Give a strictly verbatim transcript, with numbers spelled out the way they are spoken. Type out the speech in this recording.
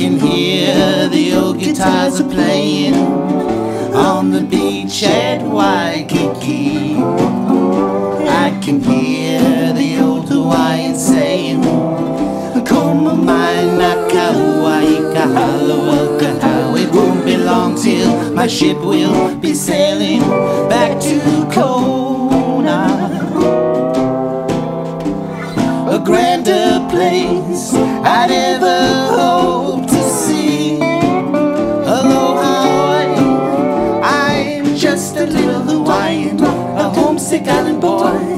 can hear the old guitars are playing on the beach at Waikiki. I can hear the old Hawaiian saying, Koma mai naka Hawaii ka halo ka how. It won't be long till my ship will be sailing back to Kona. A grander place I'd ever hope to see. Aloha Hawaii, I'm just a little Hawaiian, a homesick island boy.